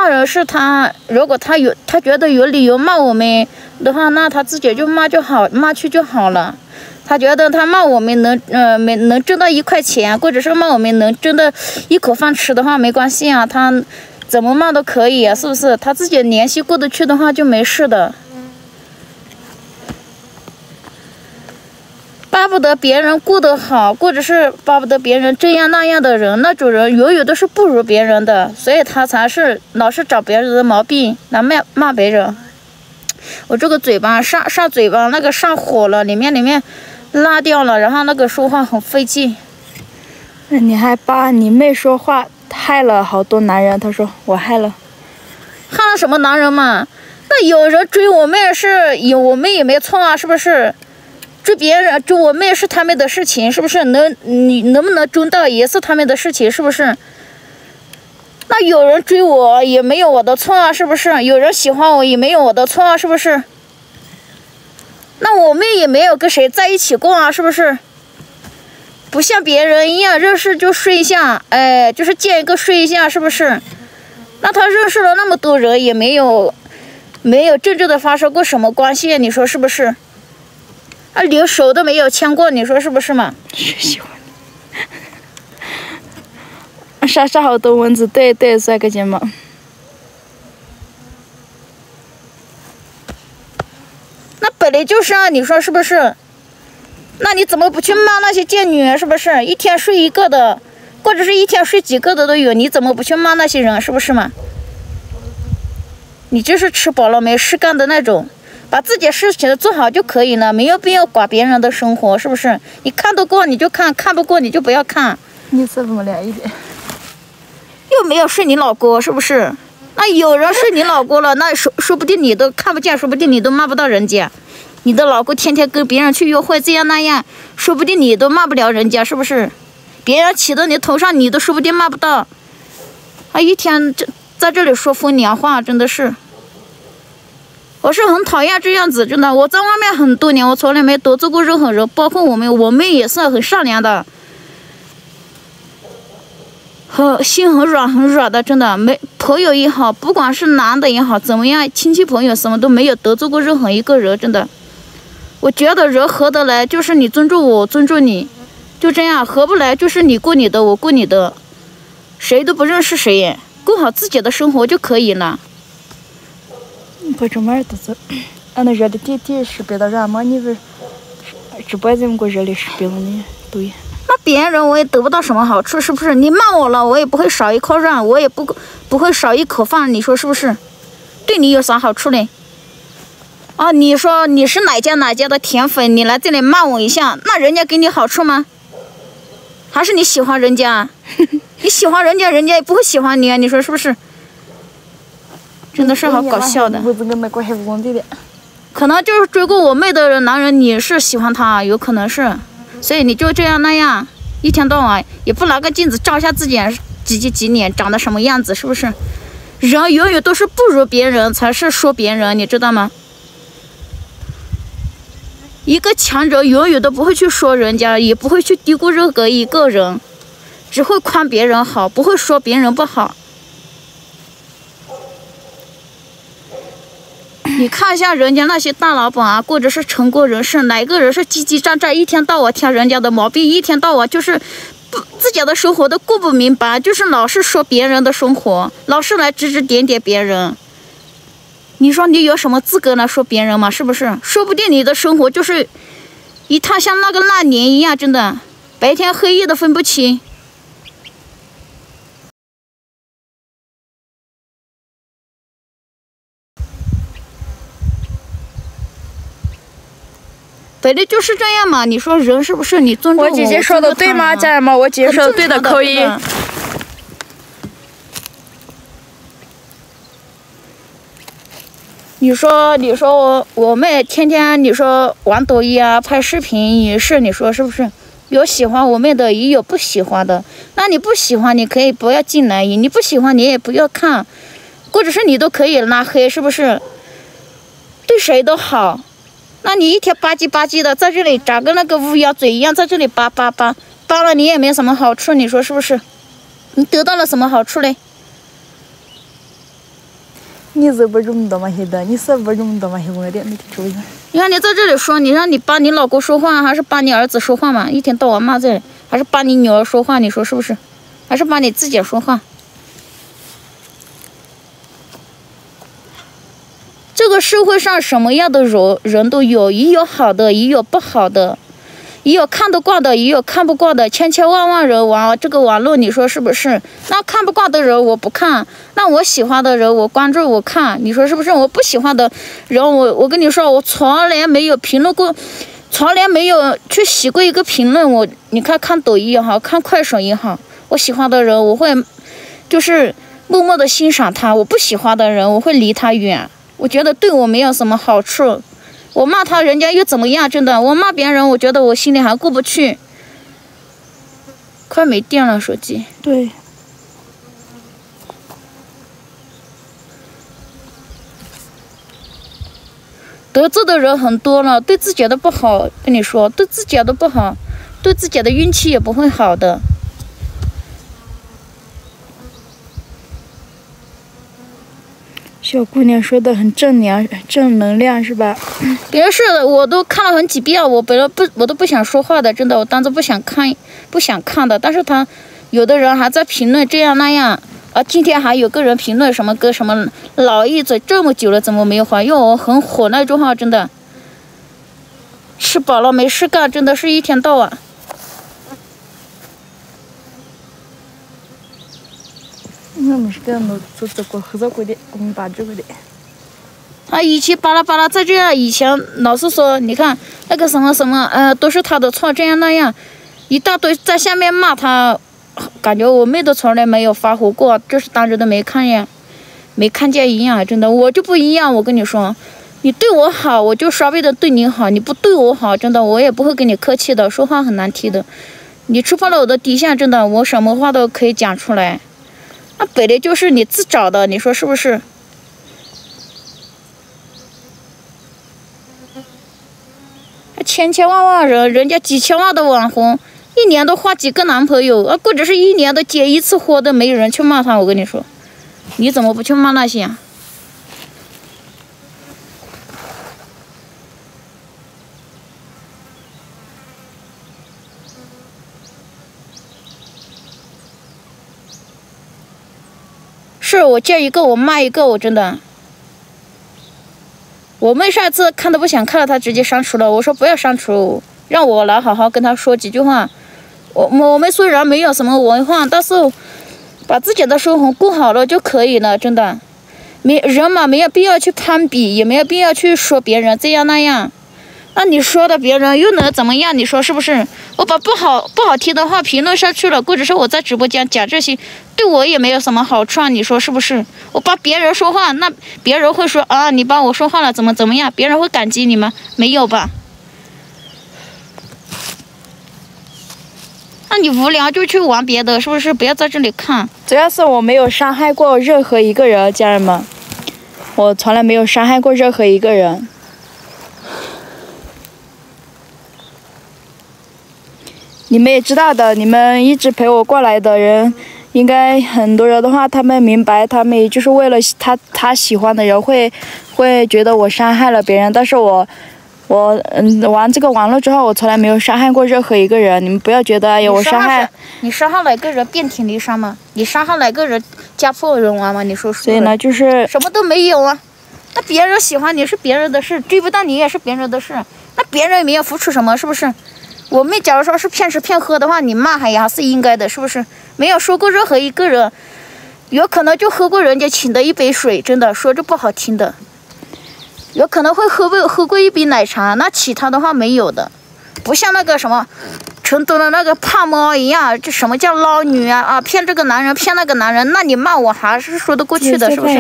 骂人是他，如果他觉得有理由骂我们的话，那他自己就骂就好，骂去就好了。他觉得他骂我们能挣到1块钱，或者是骂我们能挣到一口饭吃的话，没关系啊，他怎么骂都可以啊，是不是？他自己联系过得去的话就没事的。巴不得别人过得好，或者是巴不得别人这样那样的人，那种人永远都是不如别人的，所以他才是老是找别人的毛病来骂别人。我这个嘴巴上嘴巴那个上火了，里面拉掉了，然后那个说话很费劲。 你还把你妹说话害了好多男人，他说我害了什么男人嘛？那有人追我妹我妹也没错啊，是不是？追别人追我妹是他们的事情，是不是？你能不能追到也是他们的事情，是不是？那有人追我也没有我的错啊，是不是？有人喜欢我也没有我的错啊，是不是？那我妹也没有跟谁在一起过啊，是不是？不像别人一样认识就睡一下，哎，就是见一个睡一下，是不是？那他认识了那么多人，也没有真正的发生过什么关系，你说是不是？连手都没有牵过，你说是不是嘛？ 谁喜欢你？杀好多蚊子，对，帅哥睫毛。 那本来就是啊，你说是不是？那你怎么不去骂那些贱女，是不是？一天睡一个的，或者是一天睡几个的都有，你怎么不去骂那些人，是不是嘛？你就是吃饱了没事干的那种。把自己事情做好就可以了，没有必要管别人的生活，是不是？你看得过你就看，看不过你就不要看。 你是不是凉一点？ 又没有睡你老公，是不是？那有人睡你老公了，那说不定你都看不见，说不定你都骂不到人家。你的老公天天跟别人去约会，这样那样，说不定你都骂不了人家，是不是？别人骑到你头上，你都说不定骂不到。一天在这里说风凉话，真的是。我是很讨厌这样子，真的。我在外面很多年，我从来没得罪过任何人，包括我妹也是很善良的，心很软的，真的。没朋友也好，不管是男的也好，怎么样，亲戚朋友什么都没有得罪过任何一个人，真的。我觉得人合得来，就是你尊重我，我尊重你，就这样；合不来，就是你过你的，我过你的，谁都不认识谁，过好自己的生活就可以了。 不这么都是，俺那热的地是别的热吗？你不直播怎么给我热的是别的呢？对。 那别人我也得不到什么好处，是不是？你骂我了，我也不会少一口肉，我也不会少一口饭，你说是不是？对你有啥好处嘞？啊，你说你是哪家的甜粉，你来这里骂我一下，那人家给你好处吗？还是你喜欢人家？你喜欢人家，人家也不会喜欢你啊，你说是不是？真的是好搞笑的。可能就是追过我妹的男人，你是喜欢他，有可能是，所以你就这样那样，一天到晚也不拿个镜子照一下自己几脸长得什么样子，是不是？人永远都是不如别人才是说别人，你知道吗？一个强者永远都不会去说人家，也不会去低估任何一个人，只会夸别人好，不会说别人不好。你看一下人家那些大老板啊，或者是成功人士，哪个人是叽叽喳喳，一天到晚挑人家的毛病，一天到晚就是自己的生活都过不明白，就是老是说别人的生活，老是来指指点点别人。你说你有什么资格来说别人吗？是不是？说不定你的生活就是一趟像那个烂泥一样，真的白天黑夜都分不清。本来就是这样嘛，你说人是不是？你尊重我姐姐说的对吗，家人们？我姐姐说的对的，可以。 你说我妹天天你说玩抖音啊，拍视频也是，你说是不是？有喜欢我妹的，也有不喜欢的。那你不喜欢，你可以不要进来；你不喜欢，你也不要看，或者是你都可以拉黑，是不是？对谁都好。那你一天吧唧的在这里长跟那个乌鸦嘴一样，在这里扒了，你也没什么好处，你说是不是？你得到了什么好处嘞？ 你是不这么多嘛黑的，你是不这么多嘛黑我的，每天注意。 你看你在这里说，你让你爸你老公说话，还是爸你儿子说话嘛？一天到晚骂这里，还是爸你女儿说话？你说是不是？还是爸你自己说话？这个社会上什么样的人都有，也有好的，也有不好的，也有看得惯的，也有看不惯的，千千万万人玩这个网络，你说是不是？那看不惯的人我不看，那我喜欢的人我关注我看，你说是不是？我不喜欢的人我跟你说，我从来没有评论过，从来没有去写过一个评论。你看抖音也好看快手也好，我喜欢的人我会就是默默的欣赏他，我不喜欢的人我会离他远。我觉得对我没有什么好处，我骂他人家又怎么样？真的，我骂别人，我觉得我心里还过不去。快没电了，手机。 对。 得罪的人很多了，对自己的不好，跟你说，对自己的不好，对自己的运气也不会好的。 小姑娘说的很正能量是吧？ 别是我都看了很几遍，我都不想说话的，真的，我当时不想看的。但是他有的人还在评论这样那样，今天还有个人评论什么跟什么老一嘴这么久了怎么没有怀孕？我很火那句话，真的。吃饱了没事干，真的是一天到晚。 我没事干，我做这个合作过的，我们把这个的。 他以前巴拉巴拉再这样，以前老是说，你看那个什么什么，都是他的错，这样那样，一大堆在下面骂他，感觉我妹都从来没有发火过，就是当着都没看见一样，真的，我就不一样，我跟你说，你对我好，我就稍微的对你好，你不对我好，真的，我也不会跟你客气的，说话很难听的，你触碰了我的底线，真的，我什么话都可以讲出来。那本来就是你自找的，你说是不是？千千万万人，人家几千万的网红，一年都换几个男朋友，或者是一年都结一次婚，都没有人去骂他。我跟你说，你怎么不去骂那些啊？是我见一个我骂一个，我真的。我妹上次看都不想看了，她直接删除了。我说不要删除，让我来好好跟她说几句话。我们虽然没有什么文化，但是把自己的生活过好了就可以了，真的。人嘛，没有必要去攀比，也没有必要去说别人这样那样。那你说的别人又能怎么样？你说是不是？我把不好听的话评论上去了，或者是我在直播间讲这些，对我也没有什么好处啊。你说是不是？我帮别人说话，那别人会说啊，你帮我说话了，怎么样？别人会感激你吗？没有吧？那你无聊就去玩别的，是不是？不要在这里看。 主要是我没有伤害过任何一个人，家人们，我从来没有伤害过任何一个人。你们也知道的，你们一直陪我过来的人，应该很多人的话，他们明白，他们也就是为了他喜欢的人会觉得我伤害了别人，但是我玩这个网络之后，我从来没有伤害过任何一个人，你们不要觉得哎呀我伤害。 你伤害哪个人遍体鳞伤吗？你伤害哪个人家破人亡吗？你说说。 所以呢，就是什么都没有啊。那别人喜欢你是别人的事，追不到你也是别人的事，那别人也没有付出什么，是不是？我们假如说是骗吃骗喝的话，你骂还是应该的，是不是？没有说过任何一个人，有可能就喝过人家请的一杯水，真的说着不好听的，有可能会喝过一杯奶茶，那其他的话没有的，不像那个什么成都的那个胖猫一样，这什么叫捞女啊？骗这个男人骗那个男人，那你骂我还是说得过去的，是不是？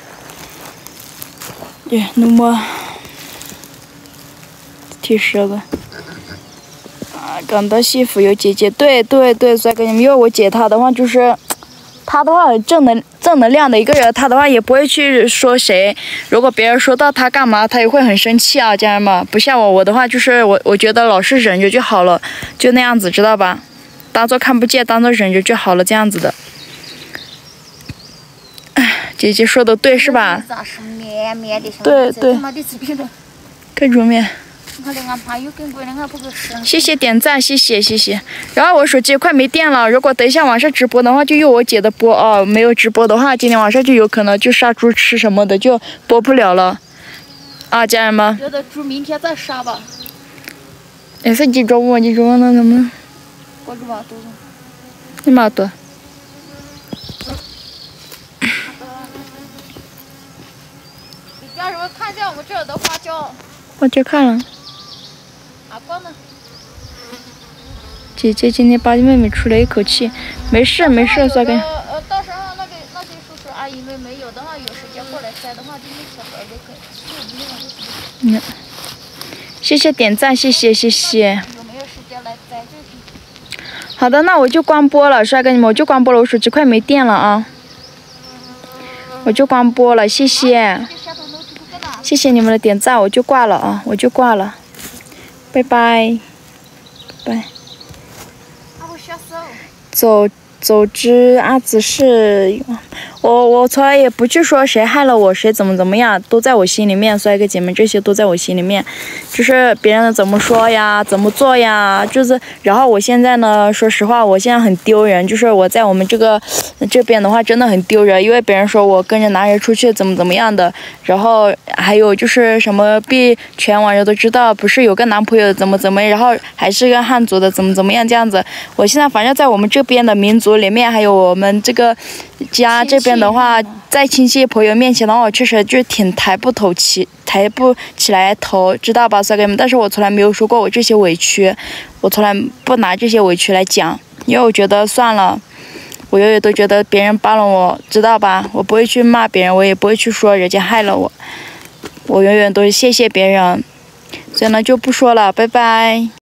对，那么第10个。刚到媳妇有姐姐，对，帅哥，因为我姐她的话就是，她的话很正能量的一个人，她的话也不会去说谁，如果别人说到她干嘛，她也会很生气啊，家人们，不像我的话就是我觉得老是忍着就好了，就那样子，知道吧？当做看不见，当做忍着就好了，这样子的。 姐姐说的对是吧？ 咋是绵绵的？ 对对。可以煮面。谢谢点赞，谢谢。然后我手机快没电了，如果等一下晚上直播的话，就用我姐的播哦。没有直播的话，今天晚上就有可能就杀猪吃什么的，就播不了了。啊，家人们。 觉得猪明天再杀吧。 哎，是几周几周那怎么？ 我猪多。 你妈多。 家人们看见我们这儿的花椒。 我去看了。 阿光呢？ 姐姐今天把妹妹出了一口气，没事，算个。 到时候那些叔叔阿姨们没有的话，有时间过来摘的话，就那小孩都可以。 谢谢点赞，谢谢。 有没有时间来摘这些？ 好的，那我就关播了，帅哥你们，我就关播了，我手机快没电了啊。我就关播了，谢谢。谢谢你们的点赞，我就挂了啊，拜拜。走之阿紫是，我从来也不去说谁害了我，谁怎么样，都在我心里面，帅哥姐妹这些都在我心里面，就是别人怎么说呀，怎么做呀，就是，然后我现在呢，说实话，我现在很丢人，就是我在我们这边的话真的很丢人，因为别人说我跟着男人出去怎么样的，然后还有就是什么被全网人都知道，不是有个男朋友怎么，然后还是个汉族的怎么样这样子，我现在反正在我们这边的民族里面，还有我们这个家这边的话，在亲戚朋友面前的话，我确实就挺抬不起来头，知道吧，帅哥们？但是我从来没有说过我这些委屈，我从来不拿这些委屈来讲，因为我觉得算了，我永远都觉得别人帮了我，知道吧？我不会去骂别人，我也不会去说人家害了我，我永远都是谢谢别人，所以呢就不说了，拜拜。